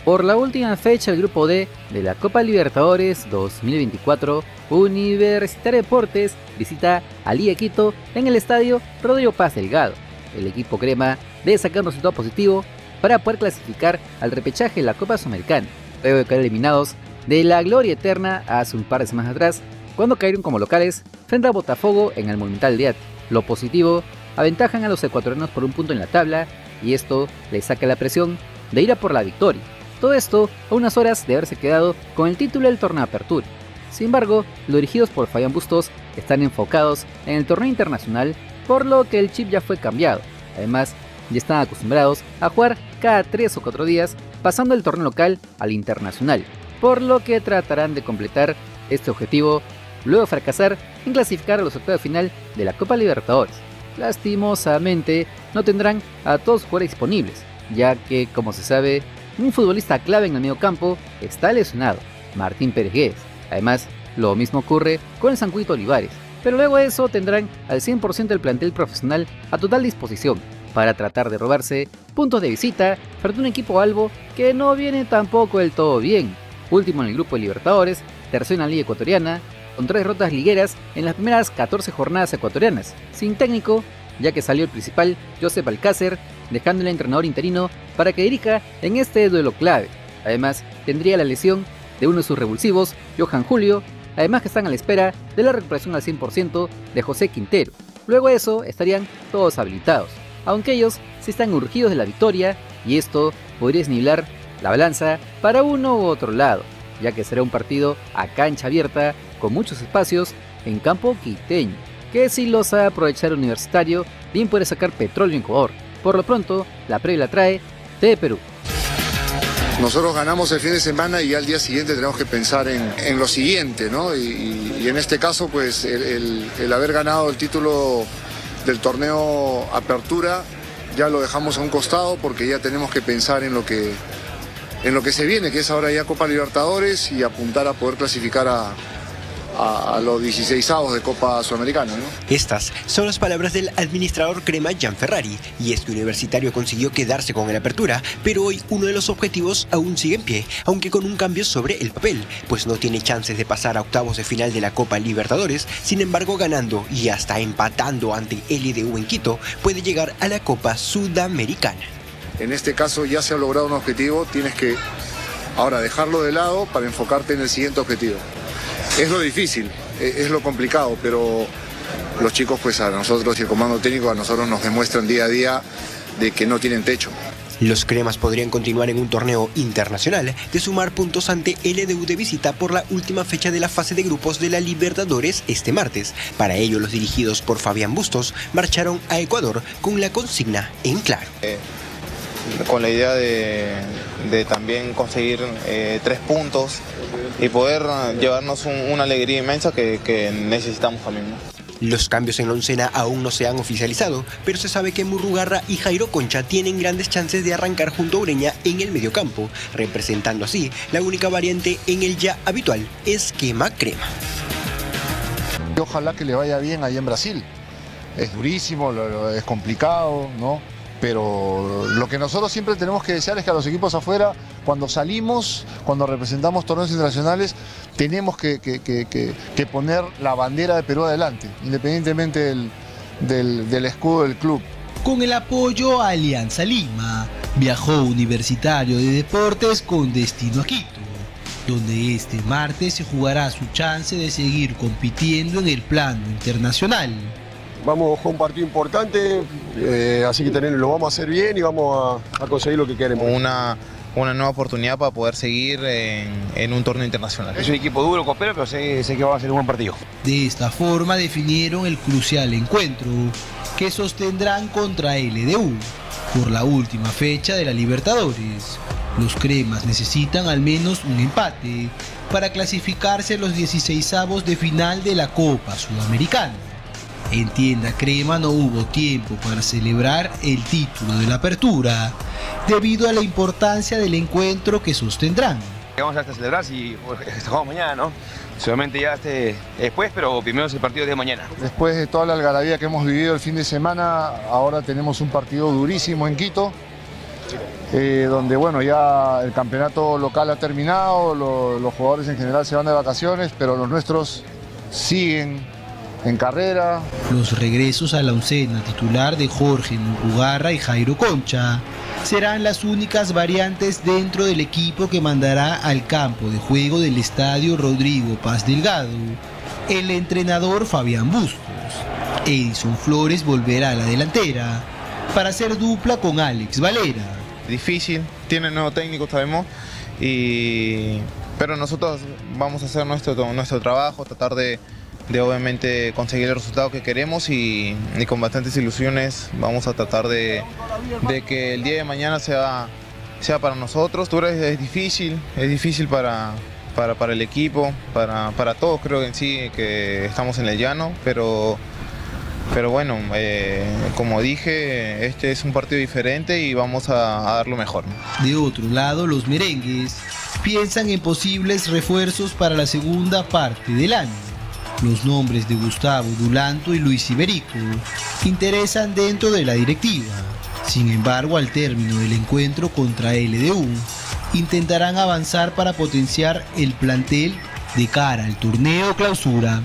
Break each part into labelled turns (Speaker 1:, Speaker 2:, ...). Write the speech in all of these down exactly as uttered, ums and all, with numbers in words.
Speaker 1: Por la última fecha del Grupo D de la Copa Libertadores dos mil veinticuatro, Universitario de Deportes visita a Liga Quito en el estadio Rodrigo Paz Delgado. El equipo crema debe sacar un resultado positivo para poder clasificar al repechaje de la Copa Sudamericana, luego de caer eliminados de la gloria eterna hace un par de semanas atrás, cuando cayeron como locales frente a Botafogo en el Monumental de Ate. Lo positivo, aventajan a los ecuatorianos por un punto en la tabla y esto les saca la presión de ir a por la victoria. Todo esto a unas horas de haberse quedado con el título del torneo de apertura. Sin embargo, los dirigidos por Fabián Bustos están enfocados en el torneo internacional, por lo que el chip ya fue cambiado. Además, ya están acostumbrados a jugar cada tres o cuatro días, pasando del torneo local al internacional, por lo que tratarán de completar este objetivo luego de fracasar en clasificar a los octavos de final de la Copa Libertadores. Lastimosamente, no tendrán a todos los jugadores disponibles, ya que, como se sabe, un futbolista clave en el medio campo está lesionado, Martín Pérez Guedes. Además, lo mismo ocurre con el Sancuito Olivares, pero luego de eso tendrán al cien por ciento del plantel profesional a total disposición para tratar de robarse puntos de visita frente a un equipo albo que no viene tampoco del todo bien. Último en el grupo de Libertadores, tercero en la Liga Ecuatoriana, con tres derrotas ligueras en las primeras catorce jornadas ecuatorianas, sin técnico, ya que salió el principal Josep Alcácer, dejando el entrenador interino para que dirija en este duelo clave. Además, tendría la lesión de uno de sus revulsivos, Johan Julio, además que están a la espera de la recuperación al cien por ciento de José Quintero. Luego de eso estarían todos habilitados, aunque ellos sí están urgidos de la victoria y esto podría desnivelar la balanza para uno u otro lado, ya que será un partido a cancha abierta con muchos espacios en campo quiteño, que si lo sabe aprovechar Universitario, bien puede sacar petróleo en Ecuador. Por lo pronto, la previa la trae T V Perú.
Speaker 2: Nosotros ganamos el fin de semana y al día siguiente tenemos que pensar en, en lo siguiente, ¿no? Y, y en este caso, pues el, el, el haber ganado el título del torneo Apertura ya lo dejamos a un costado porque ya tenemos que pensar en lo que, en lo que se viene, que es ahora ya Copa Libertadores y apuntar a poder clasificar a... a los dieciseisavos de Copa Sudamericana, ¿no?
Speaker 3: Estas son las palabras del administrador crema Gianferrari, y es que Universitario consiguió quedarse con el Apertura, pero hoy uno de los objetivos aún sigue en pie, aunque con un cambio sobre el papel, pues no tiene chances de pasar a octavos de final de la Copa Libertadores. Sin embargo, ganando y hasta empatando ante L D U en Quito, puede llegar a la Copa Sudamericana.
Speaker 2: En este caso ya se ha logrado un objetivo, tienes que ahora dejarlo de lado para enfocarte en el siguiente objetivo. Es lo difícil, es lo complicado, pero los chicos, pues a nosotros y el comando técnico, a nosotros nos demuestran día a día de que no tienen techo.
Speaker 3: Los cremas podrían continuar en un torneo internacional de sumar puntos ante L D U de visita por la última fecha de la fase de grupos de la Libertadores este martes. Para ello, los dirigidos por Fabián Bustos marcharon a Ecuador con la consigna en claro.
Speaker 4: Eh, con la idea de, de también conseguir eh, tres puntos y poder llevarnos un, una alegría inmensa que, que necesitamos también, ¿no?
Speaker 3: Los cambios en la oncena aún no se han oficializado, pero se sabe que Murrugarra y Jairo Concha tienen grandes chances de arrancar junto a Ureña en el mediocampo, representando así la única variante en el ya habitual esquema crema.
Speaker 5: Ojalá que le vaya bien ahí en Brasil. Es durísimo, es complicado, ¿no? Pero lo que nosotros siempre tenemos que desear es que a los equipos afuera, cuando salimos, cuando representamos torneos internacionales, tenemos que, que, que, que, que poner la bandera de Perú adelante, independientemente del, del, del escudo del club.
Speaker 6: Con el apoyo a Alianza Lima, viajó Universitario de Deportes con destino a Quito, donde este martes se jugará su chance de seguir compitiendo en el plano internacional.
Speaker 7: Vamos a jugar un partido importante, eh, así que tenemos, lo vamos a hacer bien y vamos a, a conseguir lo que queremos.
Speaker 4: Una, una nueva oportunidad para poder seguir en, en un torneo internacional.
Speaker 8: Es un equipo duro, coopera, pero sé, sé que va a ser un buen partido.
Speaker 6: De esta forma definieron el crucial encuentro que sostendrán contra L D U por la última fecha de la Libertadores. Los cremas necesitan al menos un empate para clasificarse a los dieciseisavos de final de la Copa Sudamericana. En Tienda Crema no hubo tiempo para celebrar el título de la Apertura, debido a la importancia del encuentro que sostendrán.
Speaker 8: Vamos a celebrar si jugamos mañana, ¿no? Solamente ya este, después, pero primero es el partido de mañana.
Speaker 5: Después de toda la algarabía que hemos vivido el fin de semana, ahora tenemos un partido durísimo en Quito. eh, donde bueno, ya el campeonato local ha terminado, lo, los jugadores en general se van de vacaciones, pero los nuestros siguen en carrera.
Speaker 6: Los regresos a la oncena titular de Jorge Murrugarra y Jairo Concha serán las únicas variantes dentro del equipo que mandará al campo de juego del estadio Rodrigo Paz Delgado el entrenador Fabián Bustos. Edison Flores volverá a la delantera para hacer dupla con Alex Valera.
Speaker 4: Difícil, tiene nuevo técnico, sabemos, y... pero nosotros vamos a hacer nuestro, nuestro trabajo, tratar de, de obviamente conseguir el resultado que queremos y, y con bastantes ilusiones vamos a tratar de, de que el día de mañana sea, sea para nosotros. Es, es difícil, es difícil para, para, para el equipo, para, para todos creo que en sí que estamos en el llano, pero... Pero bueno, eh, como dije, este es un partido diferente y vamos a, a dar lo mejor.
Speaker 6: De otro lado, los merengues piensan en posibles refuerzos para la segunda parte del año. Los nombres de Gustavo Dulanto y Luis Iberico interesan dentro de la directiva. Sin embargo, al término del encuentro contra L D U, intentarán avanzar para potenciar el plantel de cara al torneo clausura.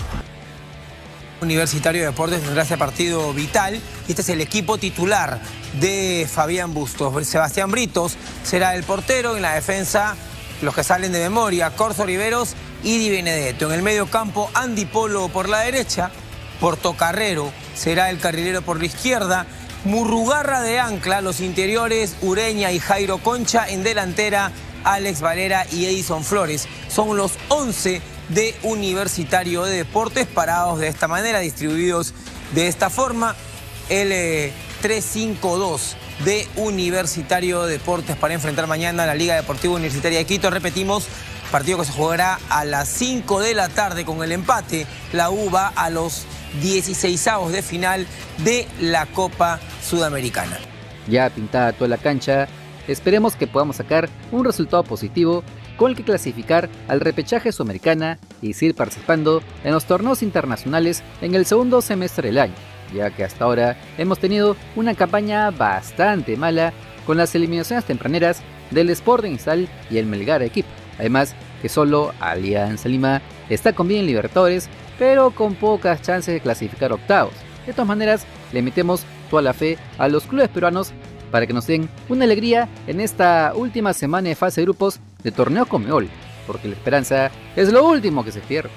Speaker 9: Universitario de Deportes tendrá ese partido vital. Este es el equipo titular de Fabián Bustos. Sebastián Britos será el portero. En la defensa, los que salen de memoria, Corso Riveros y Di Benedetto. En el medio campo, Andy Polo por la derecha. Portocarrero será el carrilero por la izquierda. Murrugarra de ancla, los interiores, Ureña y Jairo Concha. En delantera, Alex Valera y Edison Flores. Son los once de Universitario de Deportes, parados de esta manera, distribuidos de esta forma. El eh, tres cinco dos de Universitario de Deportes para enfrentar mañana a la Liga Deportiva Universitaria de Quito. Repetimos, partido que se jugará a las cinco de la tarde con el empate. La U va a los dieciseisavos de final de la Copa Sudamericana.
Speaker 1: Ya pintada toda la cancha, esperemos que podamos sacar un resultado positivo con el que clasificar al repechaje sudamericana y seguir participando en los torneos internacionales en el segundo semestre del año, ya que hasta ahora hemos tenido una campaña bastante mala con las eliminaciones tempraneras del Sporting Cristal y el Melgar Equipo. Además que solo Alianza Lima está con bien en Libertadores, pero con pocas chances de clasificar octavos. De todas maneras, le metemos toda la fe a los clubes peruanos para que nos den una alegría en esta última semana de fase de grupos de torneo Conmebol, porque la esperanza es lo último que se pierde.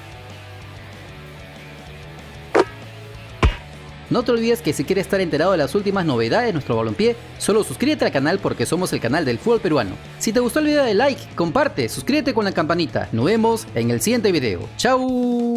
Speaker 1: No te olvides que si quieres estar enterado de las últimas novedades de nuestro balompié, solo suscríbete al canal porque somos el canal del fútbol peruano. Si te gustó el video, dale like, comparte, suscríbete con la campanita. Nos vemos en el siguiente video. ¡Chao!